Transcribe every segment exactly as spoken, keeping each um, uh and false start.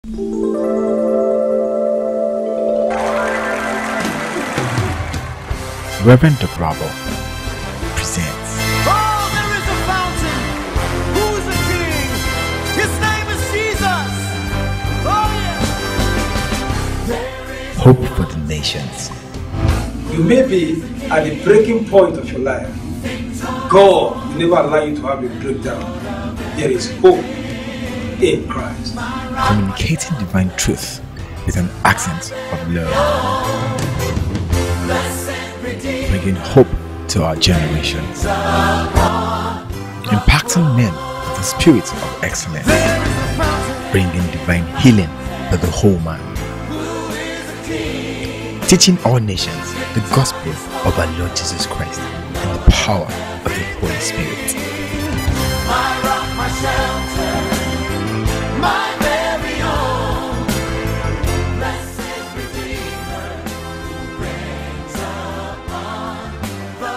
Reverend Doctor Rabo presents. Oh, there is a fountain. Who is the king? His name is Jesus. Oh, yeah. Hope for the nations. You may be at the breaking point of your life. God will never allow you to have a breakdown. There is hope in Christ. Communicating divine truth with an accent of love. Bringing hope to our generations. Impacting men with the spirit of excellence. Bringing divine healing to the whole man. Teaching all nations the gospel of our Lord Jesus Christ and the power of the Holy Spirit. My rock, my shelter, my very own. Blessed Redeemer, who reigns upon the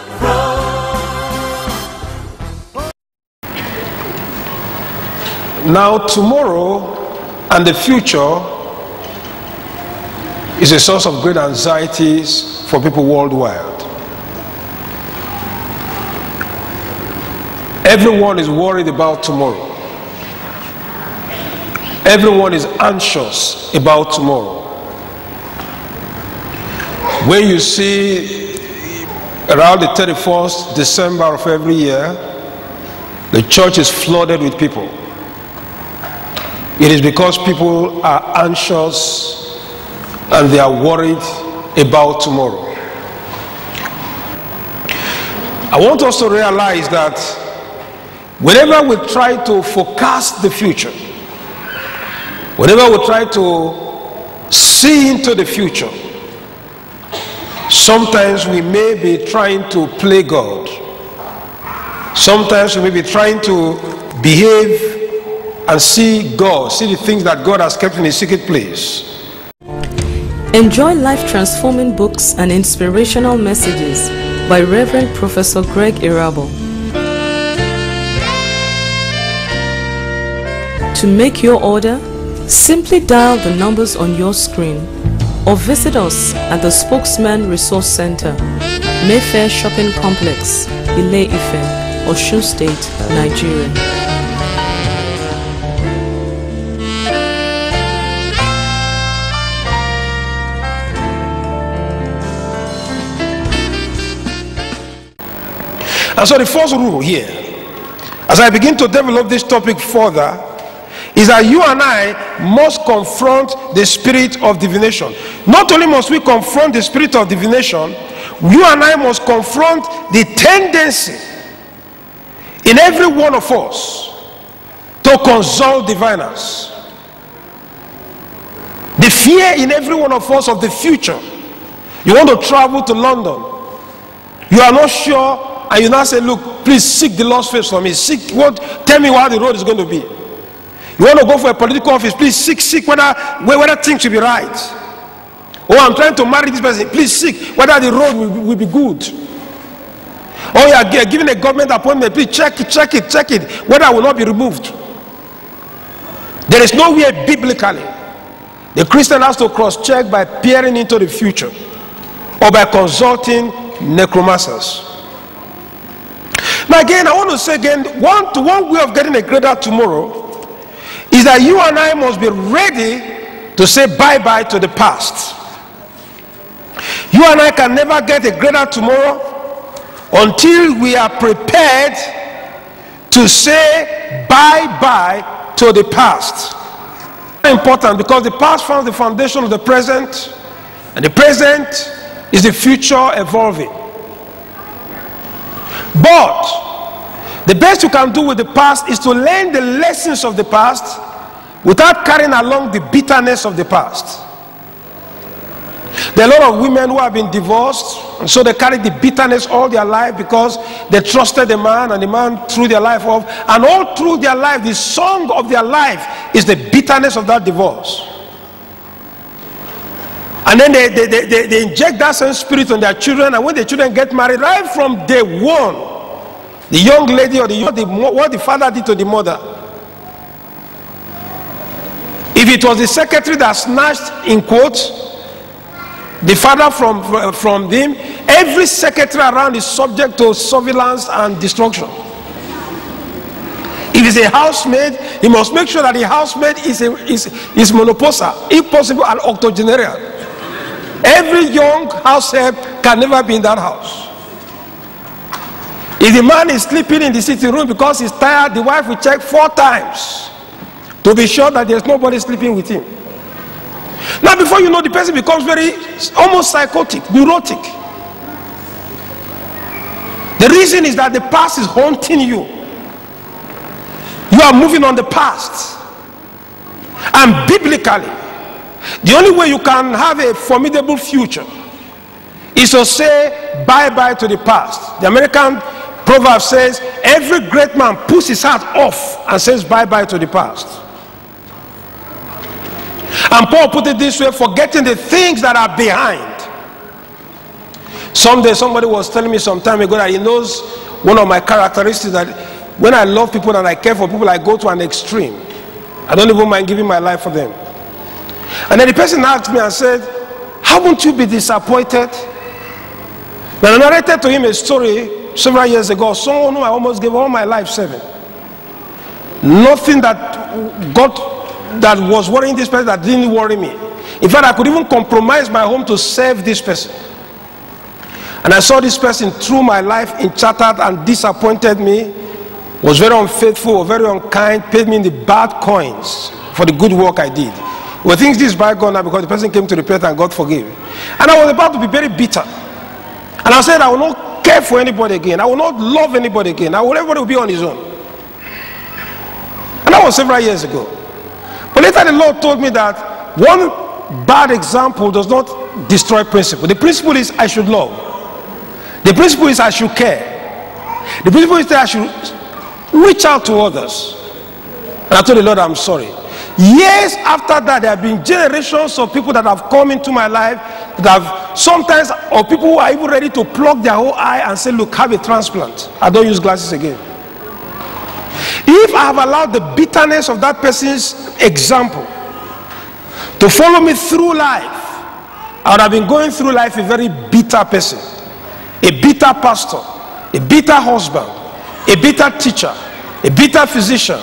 throne. Now, tomorrow and the future is a source of great anxieties for people worldwide. Everyone is worried about tomorrow. Everyone is anxious about tomorrow. When you see around the thirty-first December of every year, the church is flooded with people. It is because people are anxious and they are worried about tomorrow. I want us to realize that whenever we try to forecast the future, whenever we try to see into the future, sometimes we may be trying to play God. Sometimes we may be trying to behave and see God, see the things that God has kept in His secret place. Enjoy life-transforming books and inspirational messages by Reverend Professor Greg Irabo. To make your order, simply dial the numbers on your screen or visit us at the Spokesman Resource Center, Mayfair Shopping Complex, Ile-Ife, Osun State, Nigeria. And so the first rule here, as I begin to develop this topic further, is that you and I must confront the spirit of divination. Not only must we confront the spirit of divination, you and I must confront the tendency in every one of us to consult diviners. The fear in every one of us of the future. You want to travel to London. You are not sure, and you now say, look, please seek the Lord's face for me. Seek what? Tell me how the road is going to be. You want to go for a political office, please seek, seek whether, whether things will be right. Oh, I'm trying to marry this person, please seek whether the road will, will be good. Oh, you are giving a government appointment, please check it, check it, check it, whether I will not be removed. There is nowhere biblically the Christian has to cross-check by peering into the future or by consulting necromancers. Now again, I want to say again, one, one way of getting a greater tomorrow is that you and I must be ready to say bye-bye to the past. You and I can never get a greater tomorrow until we are prepared to say bye-bye to the past. Very important, because the past forms the foundation of the present, and the present is the future evolving. But the best you can do with the past is to learn the lessons of the past without carrying along the bitterness of the past. There are a lot of women who have been divorced, and so they carry the bitterness all their life because they trusted the man and the man threw their life off, and all through their life the song of their life is the bitterness of that divorce. And then they, they, they, they inject that same spirit on their children, and when the children get married, right from day one, the young lady or the, the what the father did to the mother, if If it was the secretary that snatched, in quotes, the father from, from him, every secretary around is subject to surveillance and destruction. If he's a housemaid, he must make sure that the housemaid is a, is, is monoposa, if possible an octogenarian. Every young house help can never be in that house. If the man is sleeping in the sitting room because he's tired, the wife will check four times to be sure that there's nobody sleeping with him. Now before you know, the person becomes very, almost psychotic, neurotic. The reason is that the past is haunting you. You are moving on the past. And biblically, the only way you can have a formidable future is to say bye-bye to the past. The American proverb says, every great man puts his hat off and says bye-bye to the past. And Paul put it this way, forgetting the things that are behind. Someday somebody was telling me some time ago that he knows one of my characteristics, that when I love people and I care for people, I go to an extreme. I don't even mind giving my life for them. And then the person asked me and said, haven't you been disappointed? When I narrated to him a story several years ago, someone who I almost gave all my life serving. Nothing that got that was worrying this person that didn't worry me. In fact, I could even compromise my home to serve this person. And I saw this person through my life enchanted and disappointed me, was very unfaithful, very unkind, paid me in the bad coins for the good work I did. Well, things this bygone now because the person came to repent and God forgave. And I was about to be very bitter. And I said, I will not care for anybody again. I will not love anybody again. I will, everybody will be on his own. And that was several years ago. But later the Lord told me that one bad example does not destroy principle. The principle is I should love. The principle is I should care. The principle is that I should reach out to others. And I told the Lord, I'm sorry. Years after that, there have been generations of people that have come into my life that have sometimes, or people who are even ready to plug their whole eye and say, look, have a transplant. I don't use glasses again. If I have allowed the bitterness of that person's example to follow me through life, I would have been going through life a very bitter person, a bitter pastor, a bitter husband, a bitter teacher, a bitter physician,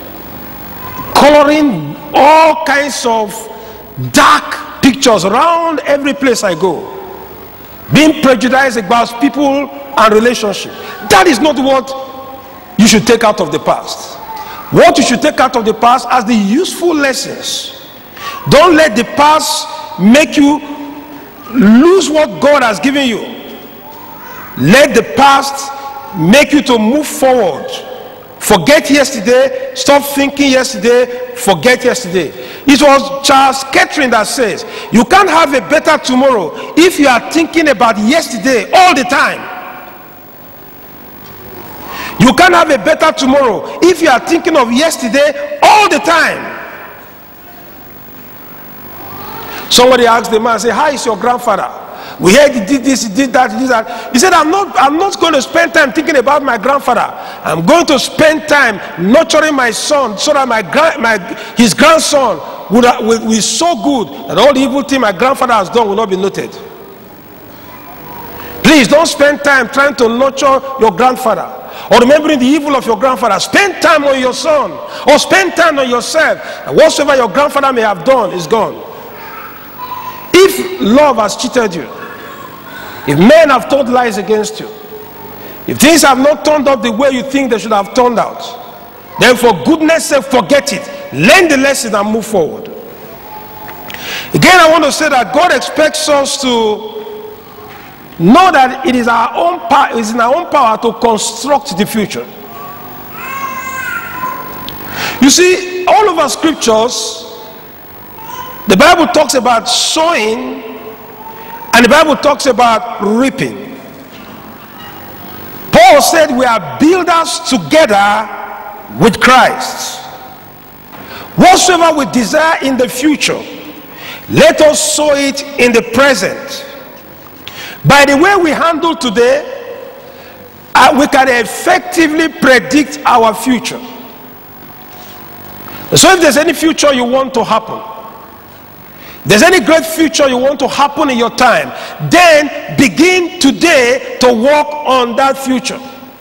coloring all kinds of dark pictures around every place I go, being prejudiced about people and relationships. That is not what you should take out of the past. What you should take out of the past as the useful lessons. Don't let the past make you lose what God has given you. Let the past make you to move forward. Forget yesterday, stop thinking yesterday, forget yesterday. It was Charles Kettering that says, you can't have a better tomorrow if you are thinking about yesterday all the time. You can't have a better tomorrow if you are thinking of yesterday all the time. Somebody asked the man, say, how is your grandfather? We heard he did this, he did that, he did that. He said, I'm not, I'm not going to spend time thinking about my grandfather. I'm going to spend time nurturing my son so that my, my his grandson would, will, will be so good that all the evil thing my grandfather has done will not be noted. Please don't spend time trying to nurture your grandfather or remembering the evil of your grandfather. Spend time on your son or spend time on yourself, and whatsoever your grandfather may have done is gone. If love has cheated you, if men have told lies against you, if things have not turned out the way you think they should have turned out, then for goodness sake, forget it. Learn the lesson and move forward. Again, I want to say that God expects us to know that it is our own power, it is in our own power to construct the future. You see, all over scriptures, the Bible talks about sowing and the Bible talks about reaping. Paul said we are builders together with Christ. Whatsoever we desire in the future, let us sow it in the present. By the way we handle today, uh, we can effectively predict our future. So if there's any future you want to happen, there's any great future you want to happen in your time, then begin today to work on that future.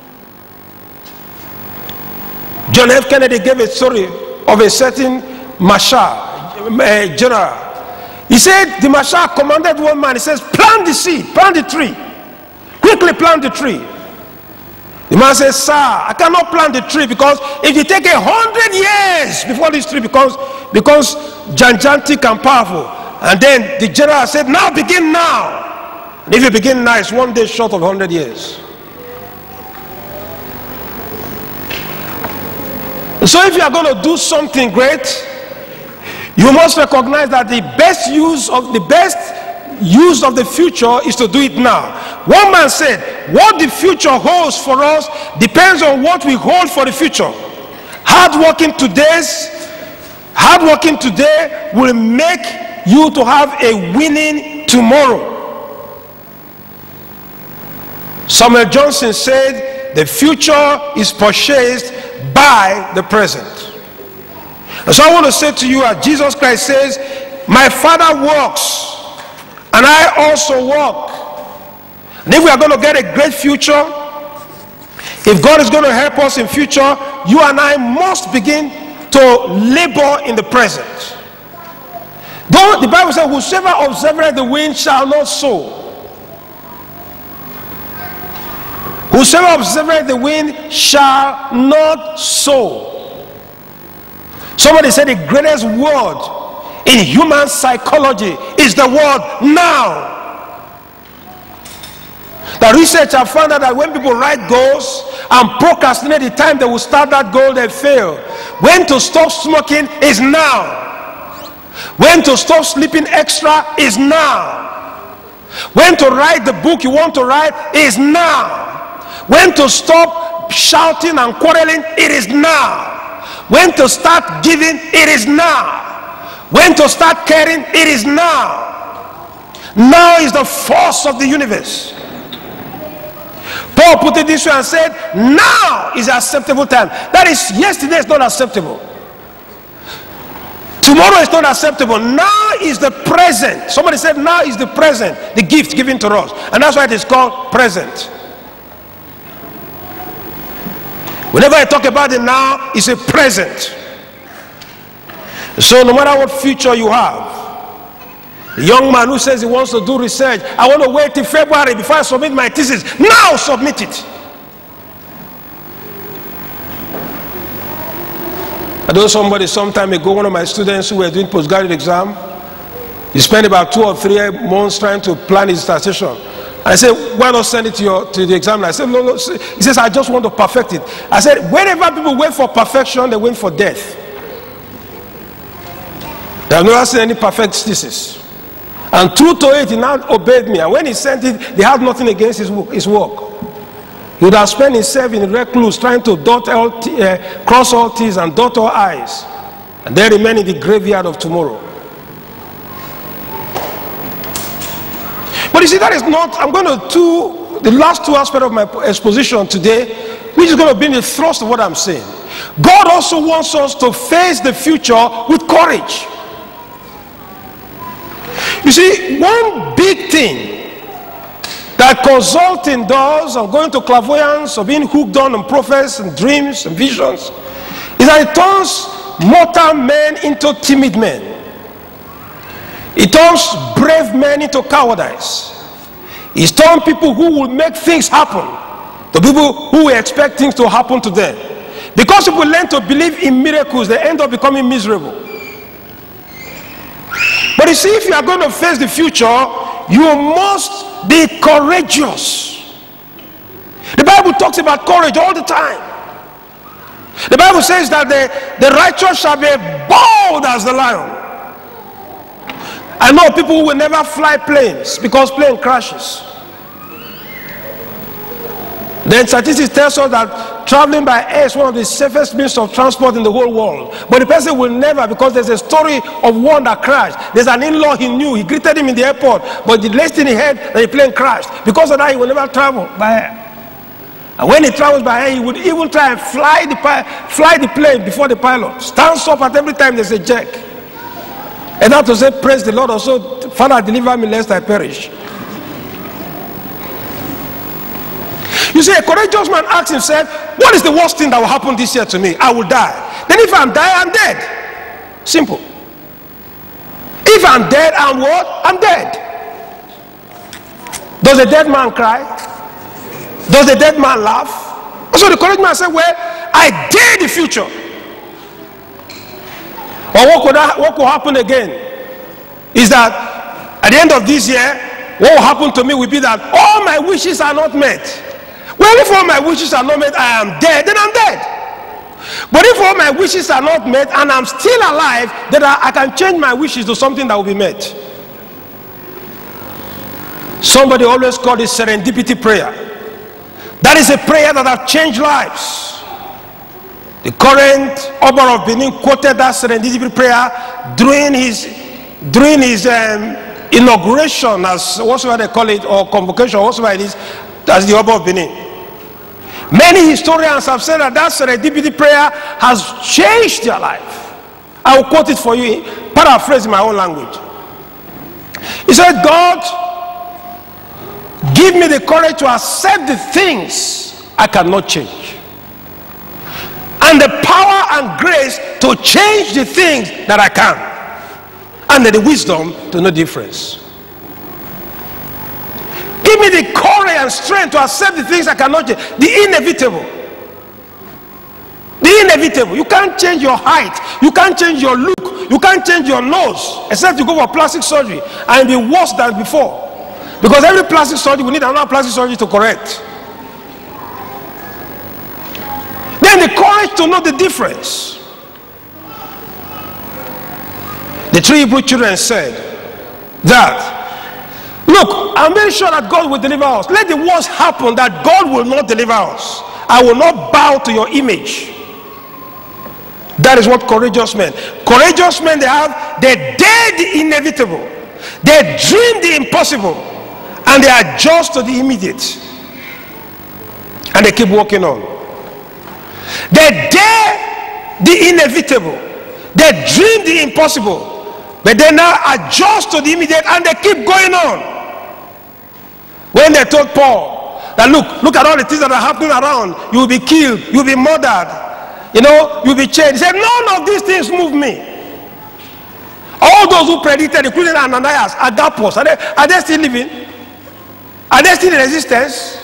John F. Kennedy gave a story of a certain marshal, a general. He said the marshal commanded one man, he says, plant the seed, plant the tree. Quickly plant the tree. The man says, sir, I cannot plant the tree because if you take a hundred years before this tree becomes, becomes gigantic and powerful. And then the general said, now begin now. And if you begin now, it's one day short of a hundred years. So if you are going to do something great, you must recognize that the best use of the best use of the future is to do it now. One man said, what the future holds for us depends on what we hold for the future. Hard working today's hard working today will make you to have a winning tomorrow. Samuel Johnson said, the future is purchased by the present. And so I want to say to you, as Jesus Christ says, my Father works and I also work. And if we are going to get a great future, if God is going to help us in future, you and I must begin to labor in the present. Though the Bible says, whosoever observeth the wind shall not sow. Whosoever observeth the wind shall not sow. Somebody said the greatest word in human psychology is the word now. The research have found out that when people write goals and procrastinate the time they will start that goal, they fail. When to stop smoking is now. When to stop sleeping extra is now. When to write the book you want to write is now. When to stop shouting and quarreling, it is now. When to start giving, it is now. When to start caring, it is now. Now is the force of the universe. Paul put it this way and said, now is the acceptable time. That is, yesterday is not acceptable. Tomorrow is not acceptable. Now is the present. Somebody said now is the present, the gift given to us. And that's why it is called present. Whenever I talk about it now, it's a present. So no matter what future you have, the young man who says he wants to do research, I want to wait till February before I submit my thesis. Now submit it. I know somebody some time ago, one of my students who were doing postgraduate exam, he spent about two or three months trying to plan his dissertation. I said, why not send it to your to the examiner? I said, no, no. He says, I just want to perfect it. I said, whenever people wait for perfection, they wait for death. They have never seen any perfect thesis. And true to it, he now obeyed me. And when he sent it, they had nothing against his, his work. He would have spent himself in recluse trying to dot all t uh, cross all T's and dot all I's. And then remain in the graveyard of tomorrow. But you see, that is not, I'm going to do the last two aspects of my exposition today, which is going to be the thrust of what I'm saying. God also wants us to face the future with courage. You see, one big thing that consulting does, or going to clairvoyance, or being hooked on on prophets and dreams and visions, is that it turns mortal men into timid men. It turns brave men into cowardice. It turns people who will make things happen to people who will expect things to happen to them. Because people learn to believe in miracles, they end up becoming miserable. But you see, if you are going to face the future, you must be courageous. The Bible talks about courage all the time. The Bible says that the, the righteous shall be bold as the lion. I know people who will never fly planes because plane crashes. Then statistics tells us that traveling by air is one of the safest means of transport in the whole world. But the person will never, because there's a story of one that crashed. There's an in-law he knew. He greeted him in the airport. But the next thing he heard, that the plane crashed. Because of that, he will never travel by air. And when he travels by air, he would even try and fly the, fly the plane before the pilot. Stands up at every time there's a jerk. And that to say, praise the Lord, also, Father, deliver me lest I perish. You see, a courageous man asks himself, what is the worst thing that will happen this year to me? I will die. Then if I'm dead, I'm dead. Simple. If I'm dead, I'm what? I'm dead. Does a dead man cry? Does the dead man laugh? So the courageous man said, well, I dare the future. Or what could, that, what could happen again is that at the end of this year, what will happen to me will be that all my wishes are not met. Well, if all my wishes are not met, I am dead, then I'm dead. But if all my wishes are not met and I'm still alive, then I, I can change my wishes to something that will be met. Somebody always called it serendipity prayer. That is a prayer that has changed lives. The current Oba of Benin quoted that serendipity prayer during his during his um, inauguration, as whatsoever they call it, or convocation, or whatsoever it is, as the Oba of Benin. Many historians have said that that serendipity prayer has changed their life. I will quote it for you, paraphrase in my own language. He said, God, give me the courage to accept the things I cannot change, and the power and grace to change the things that I can, and the wisdom to know difference. Give me the courage and strength to accept the things I cannot change, the inevitable. The inevitable. You can't change your height, you can't change your look, you can't change your nose, except you go for plastic surgery and be worse than before. Because every plastic surgery, we need another plastic surgery to correct. Then the courage to know the difference. The three Hebrew children said that, look, I'm very sure that God will deliver us. Let the worst happen, that God will not deliver us. I will not bow to your image. That is what courageous men. Courageous men, they have, they dare the inevitable. They dream the impossible. And they adjust to the immediate. And they keep walking on. They dare the inevitable. They dream the impossible. But they now adjust to the immediate and they keep going on. When they told Paul that look, look at all the things that are happening around. You will be killed, you will be murdered, you know, you will be changed. He said, none of these things move me. All those who predicted, including Ananias, Agapos, are they, are they still living? Are they still in existence?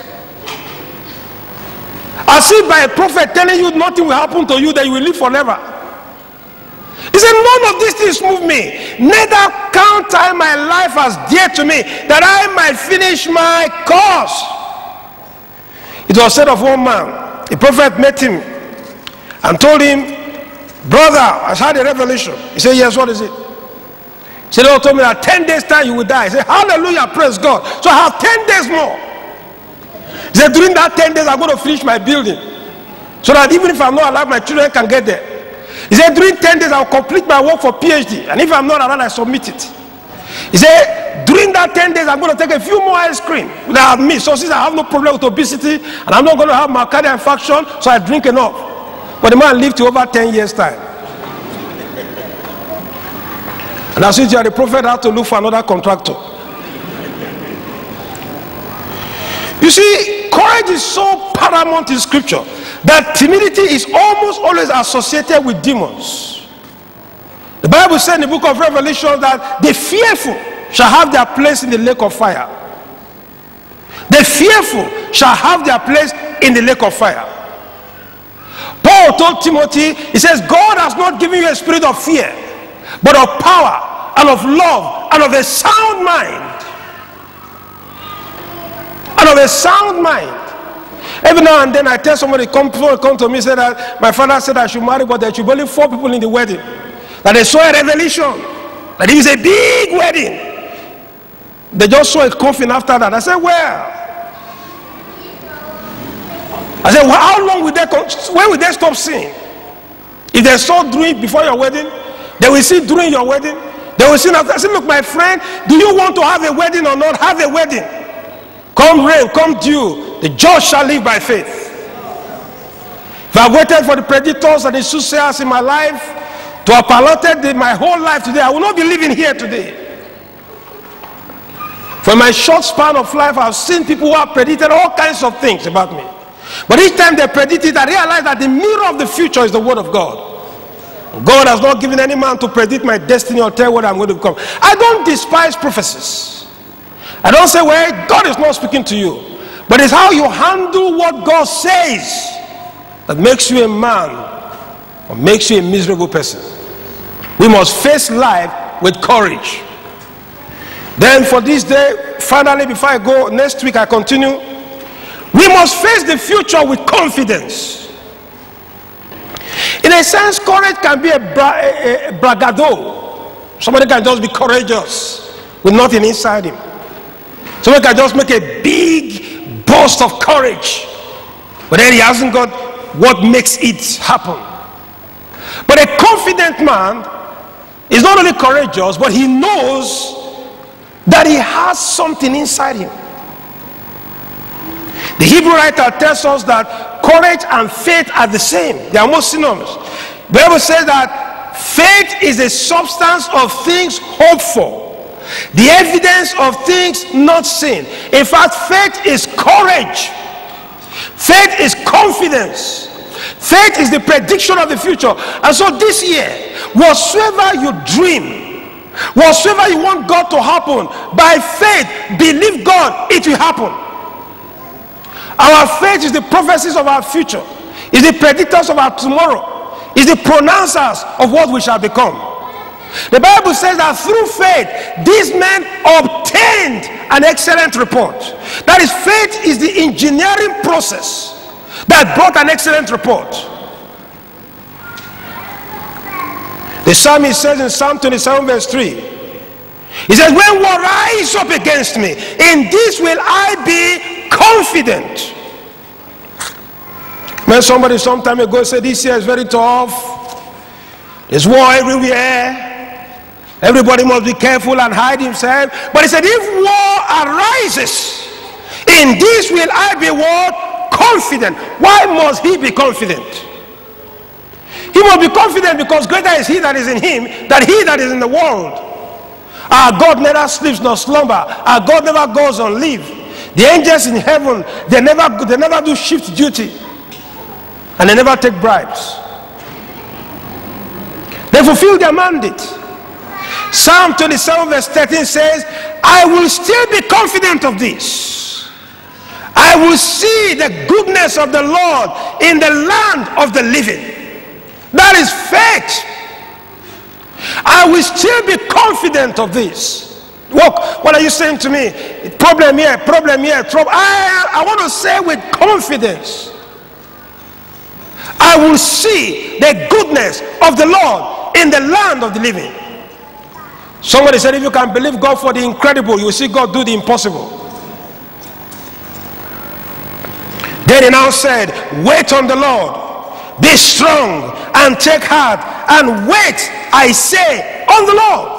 As if by a prophet telling you nothing will happen to you, that you will live forever. He said, none of these things move me. Neither count I my life as dear to me, that I might finish my course. It was said of one man, a prophet met him and told him, brother, I had a revelation. He said, yes, what is it? He said, Lord told me that ten days time you will die. He said, hallelujah, praise God. So I have ten days more. He said, during that ten days I'm going to finish my building, so that even if I'm not alive, my children can get there. He said, during ten days I'll complete my work for PhD, and if I'm not around, I submit it. He said, during that ten days I'm going to take a few more ice cream that I have missed. So since I have no problem with obesity and I'm not going to have myocardial infarction, so I drink enough. But the man lived to over ten years time. And as soon as you are the prophet, I have to look for another contractor. You see, courage is so paramount in scripture that timidity is almost always associated with demons. The Bible said in the book of Revelation that the fearful shall have their place in the lake of fire. The fearful shall have their place in the lake of fire. Paul told Timothy, he says, God has not given you a spirit of fear, but of power and of love and of a sound mind. And of a sound mind. Every now and then I tell somebody, come, come to me, say that my father said I should marry, but there should be only four people in the wedding. That they saw a revelation, that it is a big wedding. They just saw a coffin after that. I said, well, I said, well, how long will they, when will they stop seeing? If they saw during before your wedding, they will see during your wedding, they will see after. I said, look, my friend, do you want to have a wedding or not? Have a wedding. Come rain, come dew, the just shall live by faith. If I waited for the predators and the soothsayers in my life to have allotted my whole life today, I will not be living here today. For my short span of life, I've seen people who have predicted all kinds of things about me. But each time they predict it, I realize that the mirror of the future is the word of God. God has not given any man to predict my destiny or tell what I'm going to become. I don't despise prophecies. I don't say, well, God is not speaking to you. But it's how you handle what God says that makes you a man or makes you a miserable person. We must face life with courage. Then for this day, finally, before I go, next week I continue. We must face the future with confidence. In a sense, courage can be a, bra a, a bragado. Somebody can just be courageous with nothing inside him. Somebody can just make a big burst of courage, but then he hasn't got what makes it happen. But a confident man is not only courageous, but he knows that he has something inside him. The Hebrew writer tells us that courage and faith are the same. They are most synonymous. The Bible says that faith is a substance of things hoped for, the evidence of things not seen. In fact, faith is courage. Faith is confidence. Faith is the prediction of the future. And so this year, whatsoever you dream, whatsoever you want God to happen, by faith, believe God, it will happen. Our faith is the prophecies of our future, is the predictors of our tomorrow, is the pronouncers of what we shall become. The Bible says that through faith, these men obtained an excellent report. That is, faith is the engineering process that brought an excellent report. The psalmist says in Psalm twenty-seven verse three, he says, when war rise up against me, in this will I be confident. When somebody some time ago said this year is very tough, there's war everywhere, everybody must be careful and hide himself. But he said, if war arises, in this will I be what? Confident. Why must he be confident? He must be confident because greater is he that is in him than he that is in the world. Our God never sleeps nor slumber. Our God never goes on leave. The angels in heaven, they never, they never do shift duty. And they never take bribes. They fulfill their mandate. Psalm twenty-seven verse thirteen says, I will still be confident of this. I will see the goodness of the Lord in the land of the living. That is faith. I will still be confident of this. Look, what are you saying to me? Problem here, problem here, trouble. I, I want to say with confidence, I will see the goodness of the Lord in the land of the living. Somebody said, if you can believe God for the incredible, you will see God do the impossible. Then he now said, wait on the Lord. Be strong and take heart and wait, I say, on the Lord.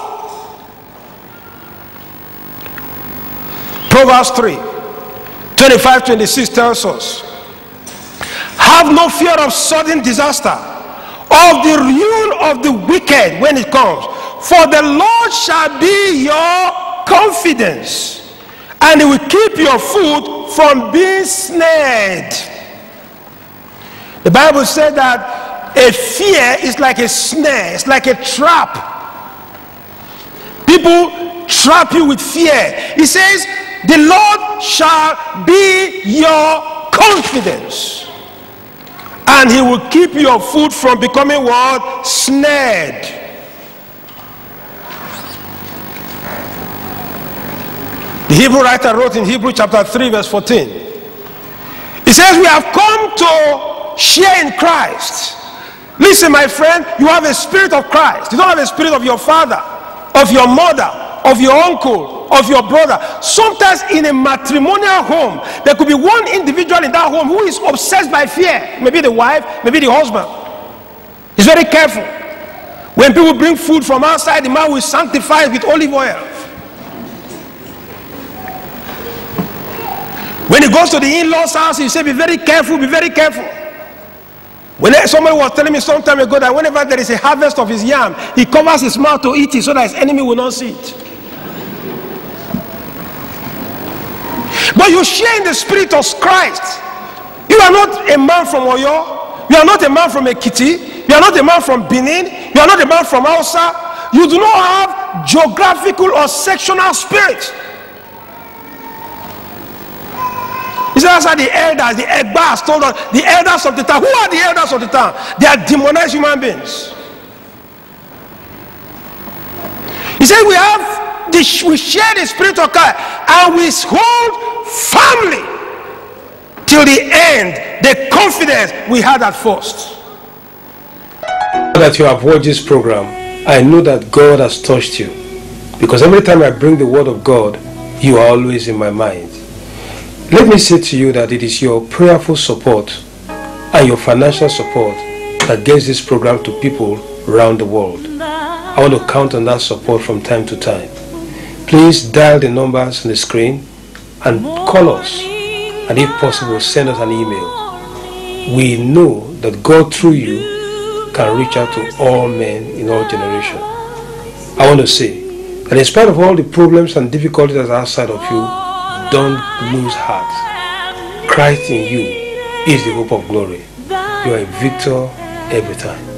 Proverbs three, twenty-five, twenty-six tells us, have no fear of sudden disaster, of the ruin of the wicked when it comes. For the Lord shall be your confidence, and he will keep your foot from being snared. The Bible said that a fear is like a snare, it's like a trap. People trap you with fear. He says, the Lord shall be your confidence, and he will keep your foot from becoming what? Snared. The Hebrew writer wrote in Hebrew chapter three verse fourteen. He says, we have come to share in Christ. Listen, my friend, you have a spirit of Christ. You don't have a spirit of your father, of your mother, of your uncle, of your brother. Sometimes in a matrimonial home, there could be one individual in that home who is obsessed by fear. Maybe the wife, maybe the husband. He's very careful. When people bring food from outside, the man will sanctify it with olive oil. When he goes to the in-laws house, he say, be very careful, be very careful. When somebody was telling me some time ago that whenever there is a harvest of his yam, he covers his mouth to eat it so that his enemy will not see it. But you share in the spirit of Christ. You are not a man from Oyo. You are not a man from Ekiti. You are not a man from Benin. You are not a man from Hausa. You do not have geographical or sectional spirit. He said, that's how the elders, the Egbas told us, the elders of the town. Who are the elders of the town? They are demonized human beings. He said, we have, the, we share the spirit of God and we hold firmly till the end the confidence we had at first. That you have watched this program, I know that God has touched you, because every time I bring the word of God, you are always in my mind. Let me say to you that it is your prayerful support and your financial support that gets this program to people around the world. I want to count on that support from time to time. Please dial the numbers on the screen and call us, and if possible send us an email. We know that God through you can reach out to all men in all generations. I want to say that in spite of all the problems and difficulties that are outside of you, don't lose heart. Christ in you is the hope of glory. You are a victor every time.